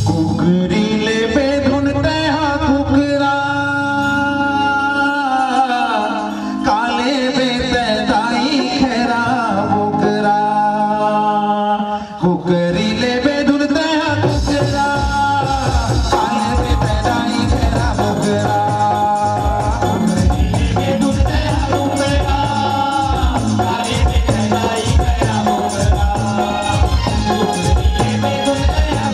कुकरीले बेधुन तैहा कुकरा काले बेते दाई खेरा बुकरा कुकरीले बेधुन तैहा कुकरा काले बेते दाई खेरा बुकरा कुकरीले बेधुन तैहा कुकरा काले बेते दाई खेरा बुकरा कुकरीले बेधुन तैहा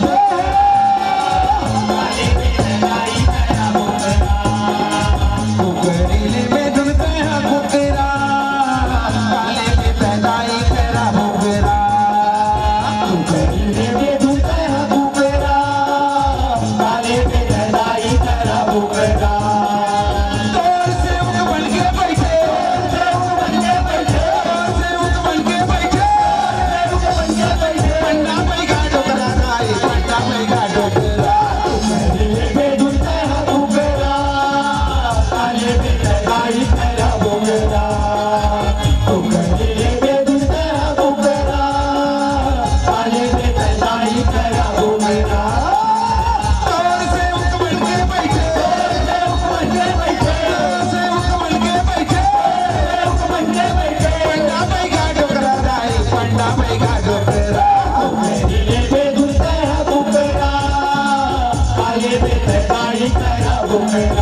कुकरीले बेधुन तैहा कुकरा काले बेते दाई खेरा बुकरा कुकरीले बेधुन तैहा कुकरा काले बेते दाई खेरा बुकरा तोर सेवक बनके बैठे सेवक बनके बैठे पंडा पैगा डोकरा दाई पंडा पैगा डोकरा कुकरीले बेधुन तैहा कुकरा काले बेते दाई खेरा बुकरा कुकरीले बेधुन तैहा कुकरा काले बेते दाई खेरा बुकरा तोर सेवक बनके बैठे सेवक बनके बैठे पंडा पैगा डोकरा दाई पंडा पैगा डोकरा कुकरीले बेधुन तैहा कुकरा काले बेते दाई खेरा बुकरा